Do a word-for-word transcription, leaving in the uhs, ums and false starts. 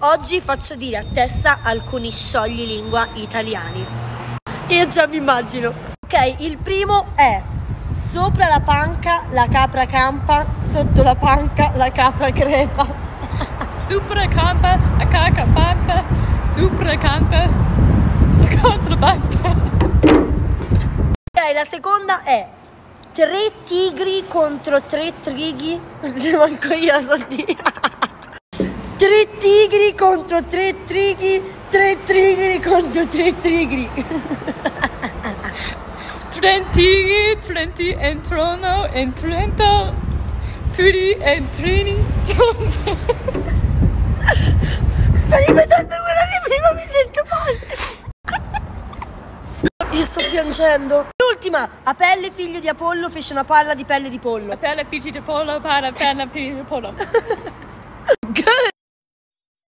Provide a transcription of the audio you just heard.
Oggi faccio dire a testa alcuni scioglilingua italiani. Io già mi immagino. Ok, il primo è: sopra la panca la capra campa, sotto la panca la capra crepa. Sopra campa la capra panta, sopra canta la contrabanda. Ok, la seconda è: tre tigri contro tre trighi. Manco io la so dire. Tre tigri contro tre trighi, tre tigri contro tre tigri. Trenti, Trenti e Trono e Trento, Turi e Trini. Sto ripetendo quella di prima, mi sento male. Io sto piangendo. L'ultima: Apelle, figlio di Apollo, fece una palla di pelle di pollo. Apelle, figlio di pollo, para, penna, figlio di pollo.